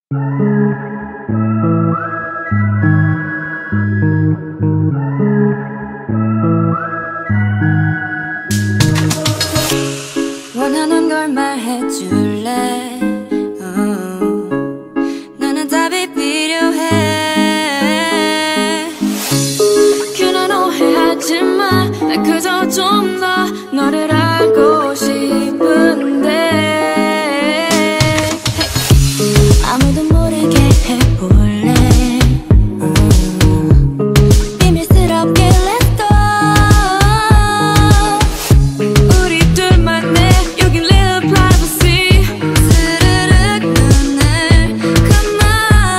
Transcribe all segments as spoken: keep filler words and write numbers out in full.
원하는 걸 말해줄래? uh, 나는 답이 필요해. 그런 오해하지마. 난 그저 좀 더 너를 알고 싶은데 hey. 아무도 모르게 해볼래. uh, 비밀스럽게 let's go. 우리 둘만의 여긴 little privacy. 스르륵 눈을 감아.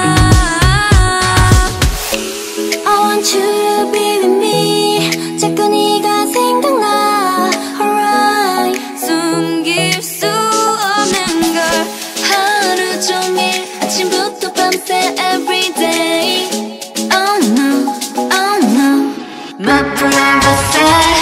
I want you to be with me. 자꾸 네가 생각나. Alright. 숨길 수 없는 걸 하루 종일 아침부터 밤새 everyday. Oh no, oh no, my privacy.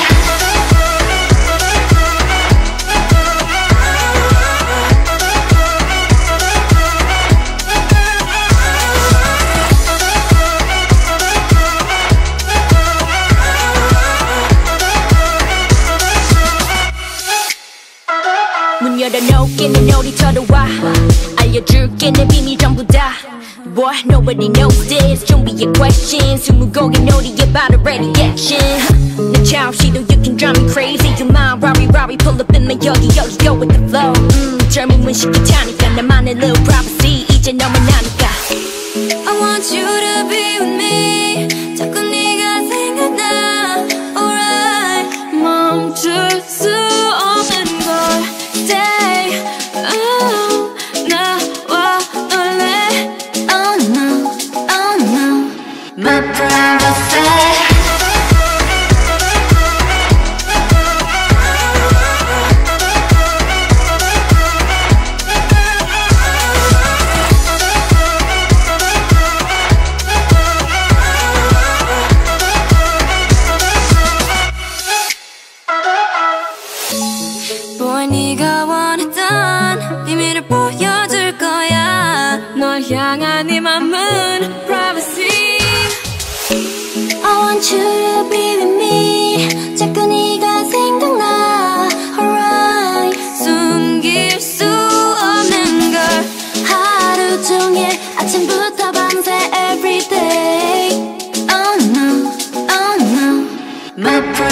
문 열어놓게 내 놀이터로 와. 알려줄게 내 비밀 전부 다. Boy, nobody knows this. 준비해 questions. 스무 곡의 놀이에 바로 ready action. 내 차 없이도 you can drive me crazy. You mind, Rari, Rari, pull up in my 여기 여기 go with the flow. 음, 젊음은 쉽게 타니까 나만의 little privacy. 이제 너만 아니까. I want you to be with me. 자꾸 네가 생각나. Alright. 멈출 수 없는 걸 stay. Oh, 나와 놀래. Oh no, oh no, my privacy. Boy, 네가 원했던 비밀을 보여줄 거야. 널 향한 이 맘은 privacy. I want you to be with me. 자꾸 네가 생각나. Alright. 숨길 수 없는 걸 하루 종일 아침부터 밤새 everyday. Oh no, oh no, my privacy.